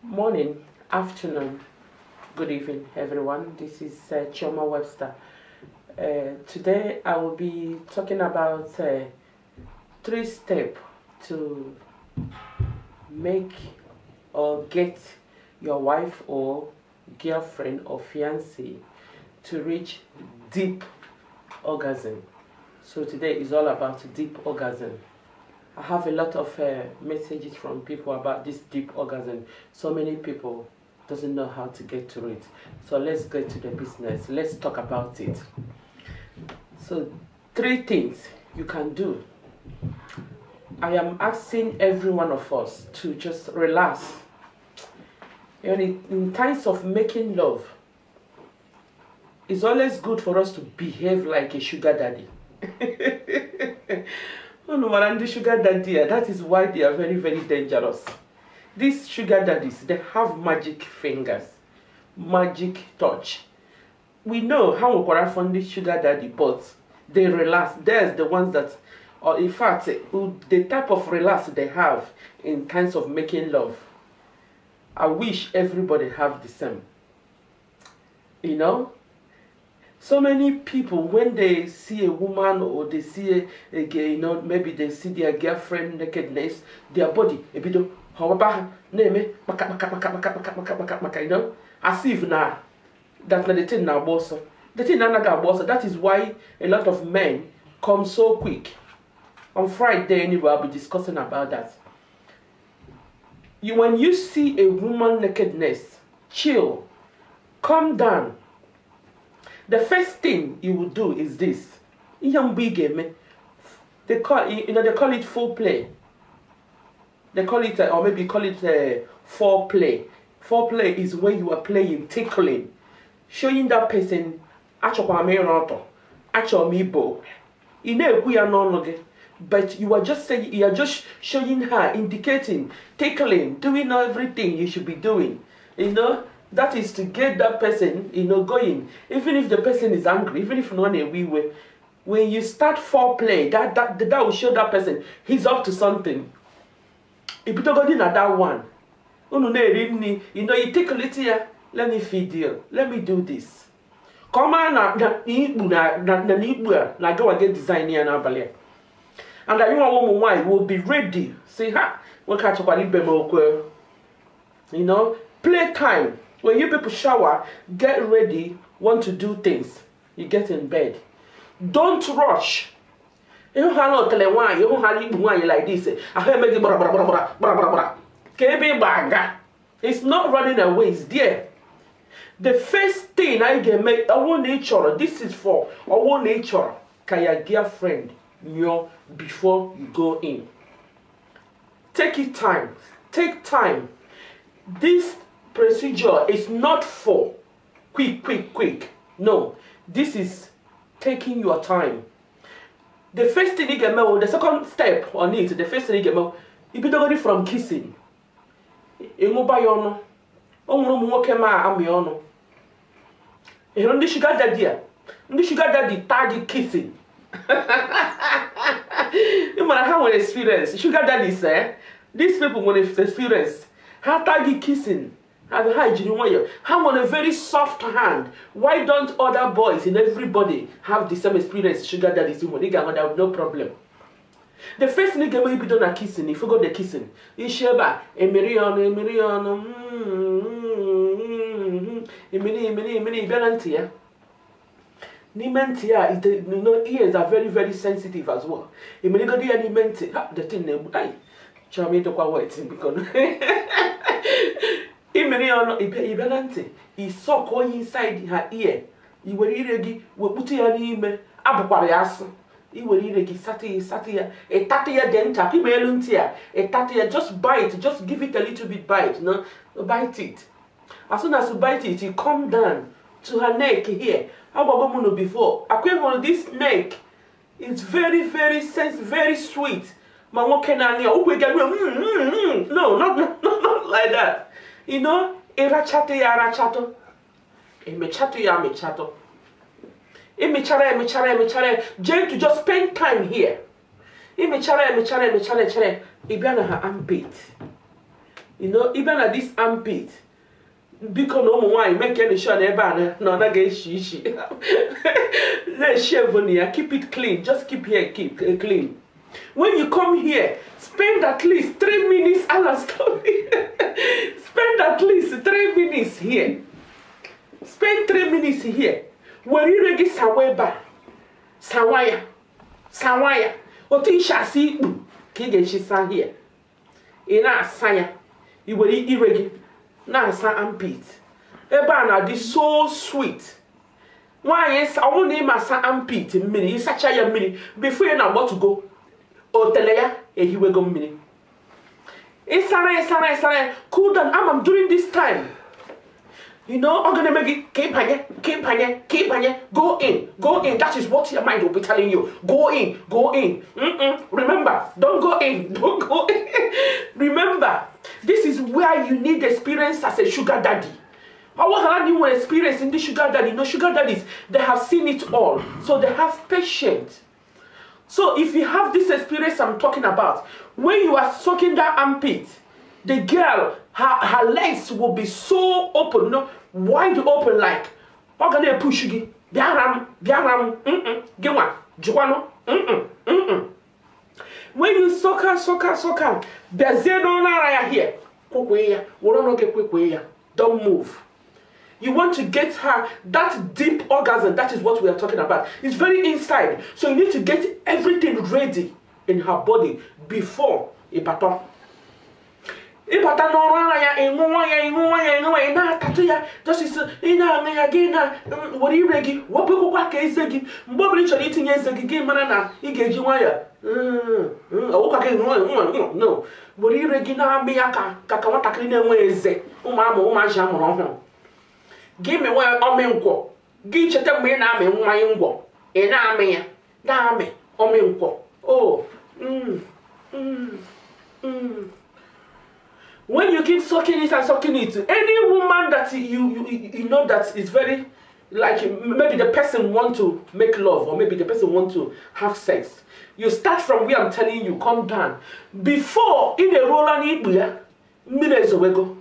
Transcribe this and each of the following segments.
Morning, afternoon, good evening, everyone. This is Chioma Webster. Today I will be talking about 3 steps to make or get your wife or girlfriend or fiancé to reach deep orgasm. So today is all about deep orgasm. I have a lot of messages from people about this deep orgasm. So many people doesn't know how to get to it. So let's get to the business. Let's talk about it. So 3 things you can do. I am asking every one of us to just relax. And in times of making love, it's always good for us to behave like a sugar daddy. Oh no, Marandi sugar daddy, that is why they are very, very dangerous. These sugar daddies, they have magic fingers, magic touch. We know how we from this sugar daddy, but they relax. There's the ones that, or in fact, the type of relax they have in times of making love. I wish everybody have the same. You know? So many people, when they see a woman or they see a gay, you know, maybe they see their girlfriend nakedness, their body, a bit of, however, name it, you know, as if now, that the thing now boss. The thing now got boss. That is why a lot of men come so quick. On Friday, anyway, I'll be discussing about that. When you see a woman nakedness, chill, calm down. The first thing you will do is this. They call it foreplay. They call it, or maybe call it foreplay. Foreplay is when you are playing, tickling, showing that person, but you are just saying, you are just showing her, indicating, tickling, doing everything you should be doing, you know. That is to get that person, you know, going. Even if the person is angry, even if not in a wee way, when you start foreplay, that will show that person he's up to something. If you don't go at that one, you know, you take a little here, let me feed you, let me do this. Come on, na go and get design here now, and that you want will be ready. Say, ha, we'll catch up on it, you know, playtime. When you people shower, get ready, want to do things, you get in bed. Don't rush. You don't have to wine, you don't have to wine like this. It's not running away, it's there. The first thing I get make, I want nature, this is for, I want nature, can your girlfriend know before you go in. Take it time, take time. This procedure is not for quick. No, this is taking your time. The first thing you get me, the second step on it, the first thing you get me, you be doing from kissing. You go buy on. Oh no, mo kema am yono. You know the sugar daddy. The sugar daddy target kissing. You might have an experience. Sugar daddy say these people want experience. How target kissing. Have on a very soft hand. Why don't other boys and everybody have the same experience? Sugar daddy's woman, they have no problem. The first thing you be done at kissing, if you go the kissing, you share back a million, Nimentia. Nimentia is the, you know, ears are very, very sensitive as well. The thing they charm to quite because he saw going inside her ear. He will ready, will put your name, Abuarias. He will ready, Satia, a tatia denta, Pimeluntia, a tatia, just bite, just give it a little bit bite, no, bite it. As soon as you bite it, you come down to her neck here. How about before? I came on this neck. It's very, very sensitive, very sweet. No, not like that. You know, arachato. Mechato. Jane to just spend time here. Ibiana her armpit. You know, even at this armpit, because no more make any sure never no that get she. Let's shave on here, keep it clean. Just keep here, keep clean. When you come here, spend at least 3 minutes. Spend at least 3 minutes here. Spend 3 minutes here. Where you ready saweba, sawaya. Oti shasi kige shisa here. Ina asaya. You will eat irregi. Na sa armpit. Eba na di so sweet. Why is I won't name my armpit mini? Such a mini before you know what to go. O teleya he will go mini. It's sana. Cool down. I'm doing this time. You know, I'm gonna make it keep on. Go in. That is what your mind will be telling you. Go in. Remember, don't go in. Remember, this is where you need experience as a sugar daddy. How have you experience in the sugar daddy? No, sugar daddies, they have seen it all. So they have patience. So if you have this experience I'm talking about, when you are sucking that armpit, the girl, her legs will be so open, no, wide open, like, how can they push you? Biaram, get one, Joano, When you suck her, there's no nara here. Don't move. You want to get her that deep orgasm. That is what we are talking about. It's very inside. So you need to get everything ready in her body before a pattern. Ipata no rana ya inwa na tatu ya just is ina me again wori regi wo be kwa ka ezegi mbo bri chori tinye ezegi ge mana na igeji nwa ya o ka ke no wori regi na me ya ka wata kri na enwe eze ụmụ ja mụrụ ọhụrụ gi me wa o me nkwo gi chete mgbe na ame nwa ngwo e na ame ya na ame o me nkwo When you keep sucking it, any woman that you know that is very, like, maybe the person want to make love or maybe the person want to have sex, you start from where I'm telling you, come down. Before, in the roller, minutes awego,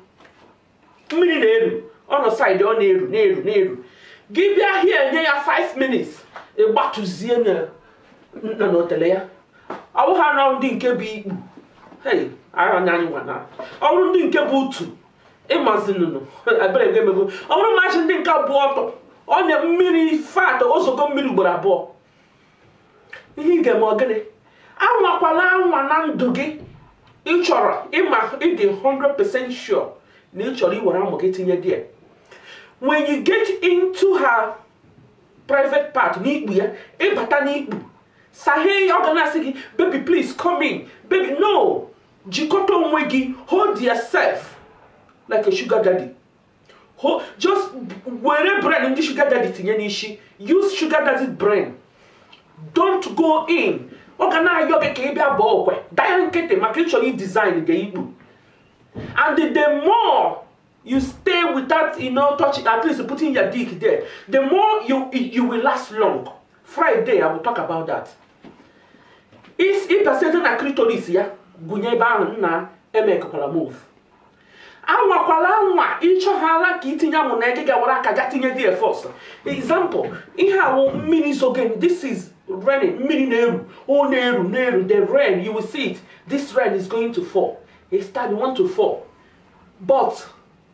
on the side, on neru. Give ya here and there 5 minutes. A back to Ziena, no telea. I will have now dinke be. Hey, I don't know anyone now. I don't think about two. Imagine, I better get me. I don't imagine think about on the mini fat also come middle but I bought. You get more gay. I want to do each other. If they 100% sure, naturally, what I'm getting your dear. When you get into her private part, need we a batani. Say, organizing, baby, please come in. Baby, no. Jikoto mwegi, hold yourself like a sugar daddy. Just where brain in the sugar daddy thing, use sugar daddy's brain. Don't go in. Organize your behavior boy. Diankete, actually design the Ibu. And the more you stay without, touching, at least putting your dick there, the more you will last long. Friday, I will talk about that. Is it a certain clitoris, yeah? Gunye ba na emeke kwala move. Anwa kwala nwa icho hala ka itinye mu na ege gawara ka ga tinye there first. Example, ihe awo mini again. This is raining mini neru. Oh neru, the rain, you will see it. This rain is going to fall. It want to fall. But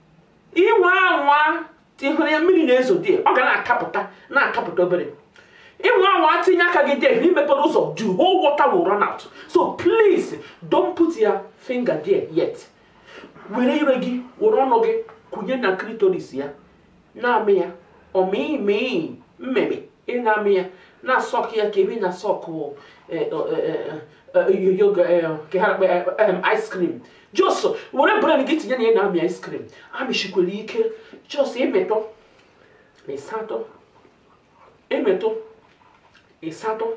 iwa tihore mini nezo there. Oga na akaputa obere. The whole water will run out. So please don't put your finger there yet. When you ready, oronoge kunyena clitoris ya. Na mea o me ina mea na sock ya kebi na sock yoga ice cream. Just when brand get nya na me ice cream. Ami shikweli ike just emeto. Esato.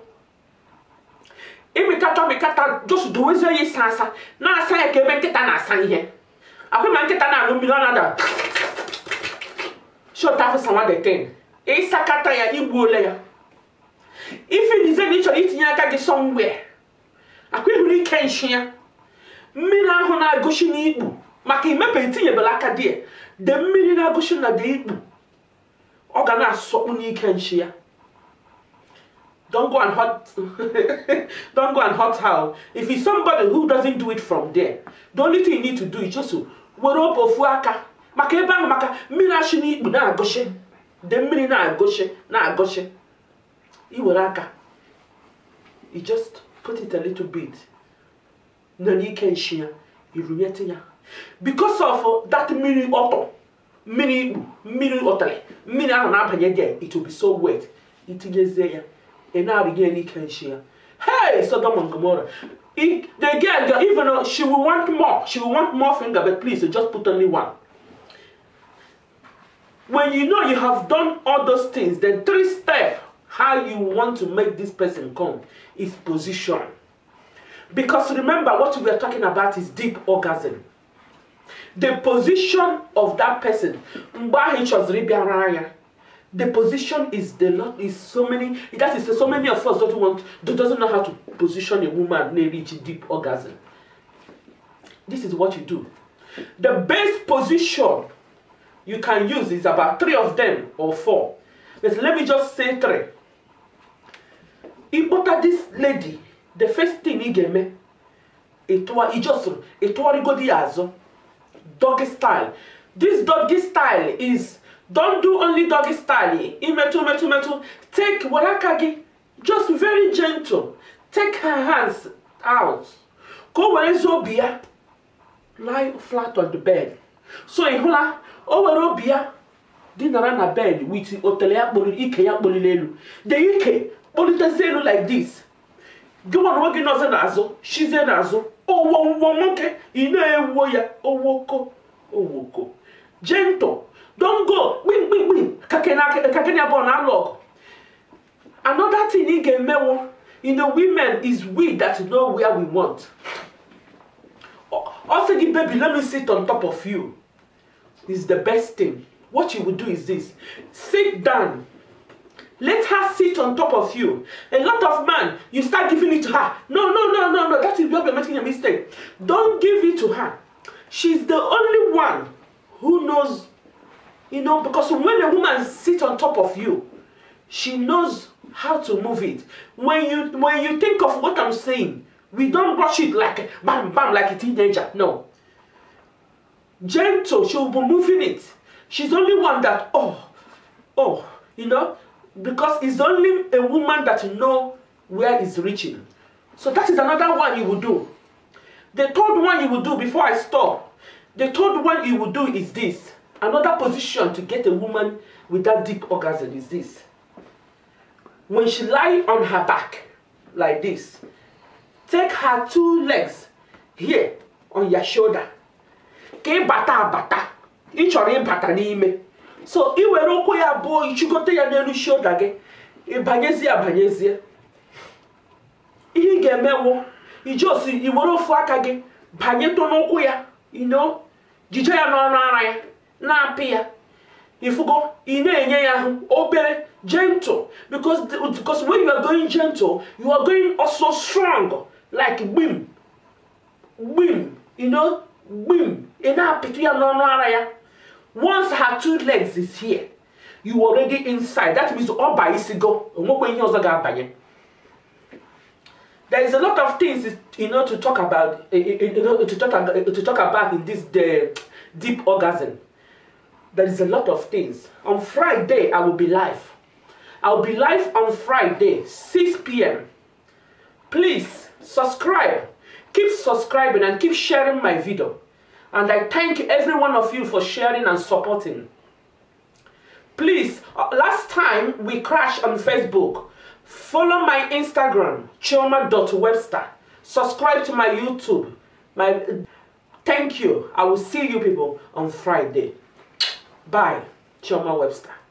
Emekata just do weze ye sansa. Na asa ya kebe nketa na asa ihe. Akwe man nketa na no million da. Short after someone the thing. Esakata ya igbuole ya. If you design it itinye aka gi somewhere. Akwe huri kenhia. Mmiri ahụ na agoshi n'ikpu. maka imepe itinye belaka die de mmiri na agụshi na de ikpu ọ ga na-asọkpu n'ike nchi ya. Don't go and hurt her. If it's somebody who doesn't do it from there, the only thing you need to do is just to were up ofu aka maka ebe ahụ maka mmiri ashi n'ikpu na agụshi de mmiri na agụshi iwere aka you just put it a little bit na n'ike nchi ya irunyete ya because of that mmiri ọtọ mmiri ikpu mmiri ọtọrị mmiri ahụ na-abanye there it will be so wet itinyezie ya hey, Sodom and Gomorrah. The girl, even though she will want more finger, but please just put only one. When you know you have done all those things, the 3 steps how you want to make this person come is position. Because remember, what we are talking about is deep orgasm. The position of that person. The position is so many. That is so many of us doesn't know how to position a woman near reach deep orgasm. This is what you do. The best position you can use is about 3 of them or 4. But let me just say 3. If this lady, the first thing he gave me, it was doggy style. This doggy style is. Don't do only doggy style. Take warakagi, just very gentle. Take her hands out. Go where Zobia. Lie flat on the bed. So in hula, over Robia, dinner na bed with Otelea Ike Bolilelu. The Ike, Politazelu like this. Go on working as an azo, she's an azo. Oh, womoke, in a warrior, oh, woko. Gentle. Don't go. Win. Kakenya born analog. Another thing you get mewo in the women is we that know where we want. Also, the baby, let me sit on top of you. Is the best thing. What you will do is this: sit down. Let her sit on top of you. A lot of man, you start giving it to her. No. That is where you're making a mistake. Don't give it to her. She's the only one who knows. You know, because when a woman sits on top of you, she knows how to move it. When you think of what I'm saying, we don't rush it like bam bam like a teenager. No. Gentle, she will be moving it. She's the only one that you know, because it's only a woman that know where it's reaching. So that is another one you will do. The 3rd one you will do before I stop. The 3rd one you will do is this. Another position to get a woman with that deep orgasm is this. When she lies on her back, like this, take her 2 legs here on your shoulder. Ke bata. Ichori bata n'ime. So iwere okwu ya bo ichugote ya n'elu shoulder gị. Ibanyezie. Ihe ga-emewo, ijosi iwere ofu aka gị banye to n'okwu ya, you know, jije ya n'ọnụ ara ya. Na apia if you go in obere gentle because when you are going gentle you are going also strong like bim you know bim ina pitia no area. Once her 2 legs is here you already inside. That means all by isigo there is a lot of things to talk about to talk about in this deep orgasm. There is a lot of things. On Friday, I will be live. I'll be live on Friday, 6 p.m. Please subscribe. Keep subscribing and keep sharing my video. And I thank every one of you for sharing and supporting. Please, last time we crashed on Facebook. Follow my Instagram, chioma.webster. Subscribe to my YouTube. Thank you. I will see you people on Friday. Bye, Chioma Webster.